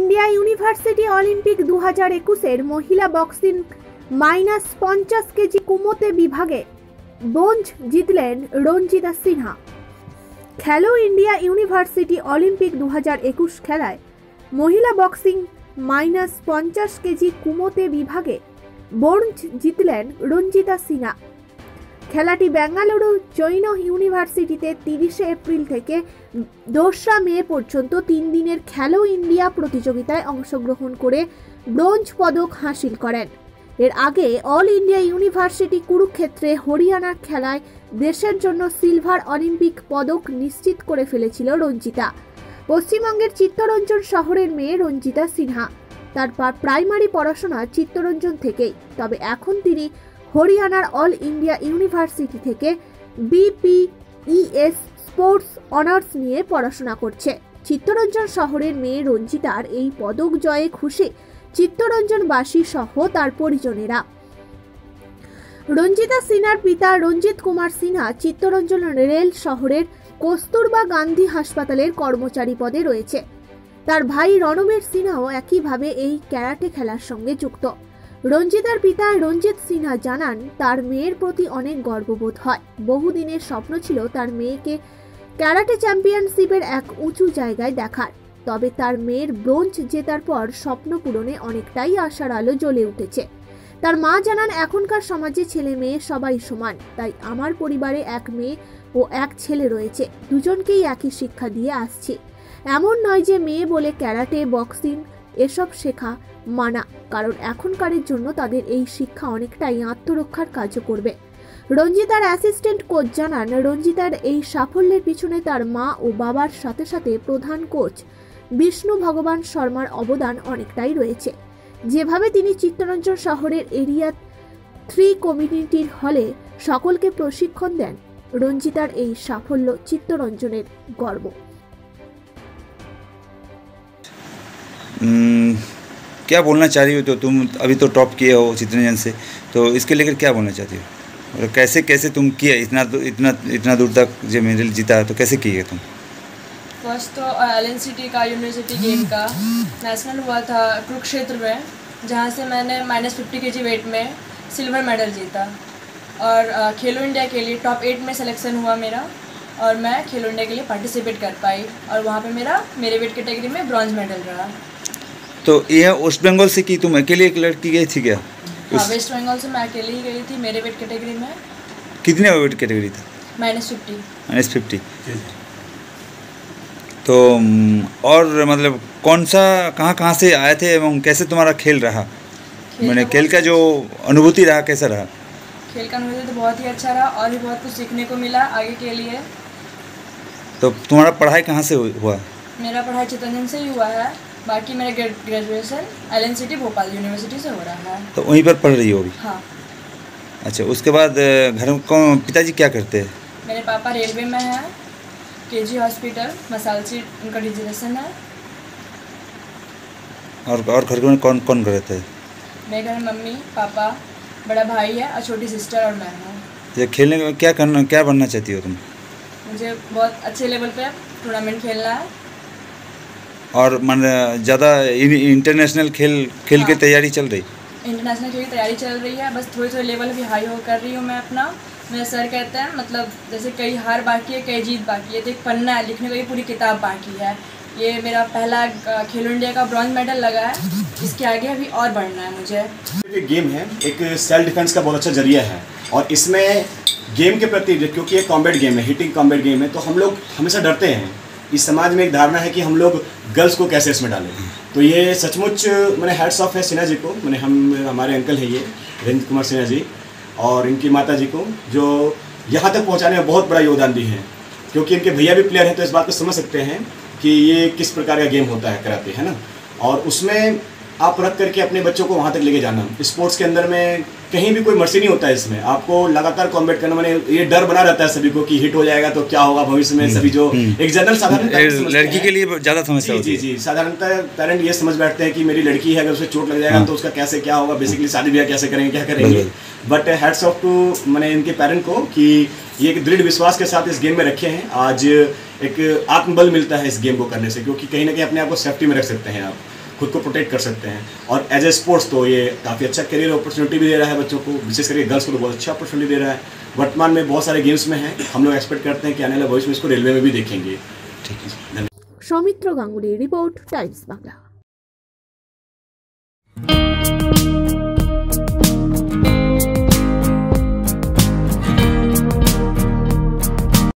India यूनिभार्सिटी Olympic 2021 মহিলা boxing -50 KG কুমোতে বিভাগে bronze জিতলেন রঞ্জিতা সিনহা। খেলো ইন্ডিয়া ইউনিভার্সিটি অলিম্পিক 2021 খেলায় মহিলা বক্সিং -50 কেজি কুমোতে বিভাগে ব্রোঞ্জ জিতলেন রঞ্জিতা সিনহা। খেলাটি বেঙ্গালুরু জৈন ইউনিভার্সিটিতে 30 এপ্রিল থেকে 2 মে পর্যন্ত 3 দিনের খেলো ইন্ডিয়া প্রতিযোগিতায় অংশগ্রহণ করে ব্রোঞ্জ পদক হাসিল করেন। এর আগে অল ইন্ডিয়া ইউনিভার্সিটি কুরুক্ষেত্রে হরিয়ানার খেলায় দেশের জন্য সিলভার অলিম্পিক পদক নিশ্চিত করে ফেলেছিল রঞ্জিতা। পশ্চিমবঙ্গের চিত্তরঞ্জন শহরের মেয়ে রঞ্জিতা সিনহা। তার প্রাইমারি পড়াশোনা চিত্তরঞ্জন থেকেই, তবে এখন তিনি হরিয়ানার অল ইন্ডিয়া ইউনিভার্সিটি থেকে BPES স্পোর্টস অনার্স নিয়ে পড়াশোনা করছে। চিত্তরঞ্জন শহরের মেয়ে রঞ্জিতার এই পদক জয়ে খুশি চিত্তরঞ্জনবাসী সহ তার পরিজনেরা। রঞ্জিতা সিনহার পিতা রঞ্জিত কুমার সিনহা চিত্তরঞ্জন রেল শহরের কস্তুরবা গান্ধী হাসপাতালের কর্মচারী পদে রয়েছে। তার ভাই রণবীর সিনহাও একইভাবে এই ক্যারাটে খেলার সঙ্গে যুক্ত। রঞ্জিতার পিতা রঞ্জিত সিনহা জানান, তার মেয়ের প্রতি অনেক গর্ববোধ হয়। বহুদিনের স্বপ্ন ছিল তার মেয়েকে ক্যারাটে চ্যাম্পিয়নশিপের এক উঁচু জায়গায় দেখার। তবে তার মেয়ের ব্রোঞ্জ জেতার পর স্বপ্ন পূরণে অনেকটাই আশার আলো জ্বলে উঠেছে। তার মা জানান, এখনকার সমাজে ছেলে মেয়ে সবাই সমান, তাই আমার পরিবারে এক মেয়ে ও এক ছেলে রয়েছে। দুজনকেই একই শিক্ষা দিয়ে আসছি। এমন নয় যে মেয়ে বলে ক্যারাটে বক্সিং এসব শেখা মানা, কারণ এখনকারের জন্য তাদের এই শিক্ষা অনেকটাই আত্মরক্ষার কাজও করবে। রঞ্জিতার অ্যাসিস্ট্যান্ট কোচ জানান, রঞ্জিতার এই সাফল্যের পিছনে তার মা ও বাবার সাথে সাথে প্রধান কোচ বিষ্ণু ভগবান শর্মার অবদান অনেকটাই রয়েছে। যেভাবে তিনি চিত্তরঞ্জন শহরের এরিয়া 3 কমিউনিটির হলে সকলকে প্রশিক্ষণ দেন, রঞ্জিতার এই সাফল্য চিত্তরঞ্জনের গর্ব। क्या बोलना चाह रही हो? तो तुम अभी तो टॉप किए हो चित्तरंजन से, तो इसके लेकर क्या बोलना चाहती हो? और कैसे तुम किए इतना दूर तक जो मेडल जीता, तो कैसे किए तुम? फर्स्ट तो LNCT का यूनिवर्सिटी गेम का नेशनल हुआ था कुरुक्षेत्र में, जहाँ से मैंने -50 kg वेट में सिल्वर मेडल जीता। और खेलो इंडिया के लिए टॉप 8 में सिलेक्शन हुआ मेरा, और मैं खेलो इंडिया के लिए पार्टिसिपेट कर पाई, और वहाँ पे मेरे वेट कैटेगरी में ब्रॉन्ज मेडल रहा। तो यह वेस्ट बंगाल से कि तुम अकेले एक लड़की गई थी क्या? हाँ, वेस्ट बंगाल से मैं अकेले ही गई थी। मेरे वेट कैटेगरी में कितने वेट कैटेगरी था? -50। तो और मतलब कौन सा कहाँ से आए थे एवं कैसे तुम्हारा खेल रहा? मैंने खेल का जो अनुभूति रहा, कैसा रहा? खेल का अनुभूति तो बहुत ही अच्छा रहा, और भी बहुत कुछ सीखने को मिला आगे के लिए। तो तुम्हारा पढ़ाई कहाँ से हुआ? मेरा पढ़ाई चित्तरंजन से ही हुआ है, बाकी मेरा ग्रेजुएशन LNCT भोपाल यूनिवर्सिटी से हो रहा है। तो वहीं पर पढ़ रही हो अभी? हाँ। अच्छा, उसके बाद घर में पिताजी क्या करते हैं? मेरे पापा रेलवे में हैं, KG हॉस्पिटल मसालची उनका डिजिग्नेशन है। और घर में कौन कौन रहता है? मेरे घर में मम्मी पापा, बड़ा भाई है और छोटी सिस्टर और मैं हूँ। ये खेलने में क्या बनना चाहती हो तुम? मुझे बहुत अच्छे लेवल पे टूर्नामेंट खेलना है, और मन ज़्यादा इंटरनेशनल खेल हाँ, की तैयारी चल रही? इंटरनेशनल खेल की तैयारी चल रही है, बस थोड़ी लेवल भी हाई हो कर रही हूँ मैं अपना। मेरे सर कहते हैं, मतलब जैसे कई हार बाकी है, कई जीत बाकी है, तो एक पन्ना है लिखने को, ये पूरी किताब बाकी है। ये मेरा पहला खेलो इंडिया का ब्रॉन्ज मेडल लगा है, इसके आगे अभी और बढ़ना है मुझे। ये गेम है, एक सेल्फ डिफेंस का बहुत अच्छा जरिया है, और इसमें गेम के प्रति, क्योंकि ये कॉम्बैट गेम है, हिटिंग कॉम्बैट गेम है, तो हम लोग हमेशा डरते हैं। इस समाज में एक धारणा है कि हम लोग गर्ल्स को कैसे इसमें डालें। तो ये सचमुच मैंने हैट्स ऑफ है सिन्हा जी को, मैंने हमारे अंकल है ये रंजित कुमार सिन्हा जी, और इनकी माता जी को, जो यहाँ तक पहुँचाने में बहुत बड़ा योगदान दिए हैं। क्योंकि इनके भैया भी प्लेयर हैं, तो इस बात को समझ सकते हैं कि ये किस प्रकार का गेम होता है कराटे, है ना। और उसमें आप रख करके अपने बच्चों को वहाँ तक लेके जाना, स्पोर्ट्स के अंदर में कहीं भी कोई मर्सी नहीं होता है। इसमें आपको लगातार कॉम्बैट करना, मैंने ये डर बना रहता है सभी को कि हिट हो जाएगा तो क्या होगा भविष्य में। सभी जो एक जनरल साधारण लड़की के लिए ज़्यादा समस्या होती है। जी, साधारणतः पेरेंट ये समझ बैठते हैं कि मेरी लड़की है, अगर उसे चोट लग जाएगा तो उसका कैसे क्या होगा, बेसिकली शादी ब्याह कैसे करेंगे, क्या करेंगे। बट हैट्स ऑफ टू मैंने इनके पेरेंट को कि ये एक दृढ़ विश्वास के साथ इस गेम में रखे हैं। आज एक आत्मबल मिलता है इस गेम को करने से, क्योंकि कहीं ना कहीं अपने आप को सेफ्टी में रख सकते हैं आप। खुद को प्रोटेक्ट कर सकते हैं। और एज ए स्पोर्ट्स तो ये काफ़ी अच्छा करियर अपॉर्चुनिटी भी दे रहा है बच्चों को, विशेष करके गर्ल्स को तो बहुत अच्छा अपॉर्चुनिटी दे रहा है। वर्तमान में बहुत सारे गेम्स में है, हम लोग एक्सपेक्ट करते हैं कि आने वाले भविष्य में इसको रेलवे में भी देखेंगे। ठीक है, धन्यवाद। সৌমিত্র গাঙ্গুলির রিপোর্ট, টাইমস বাংলা।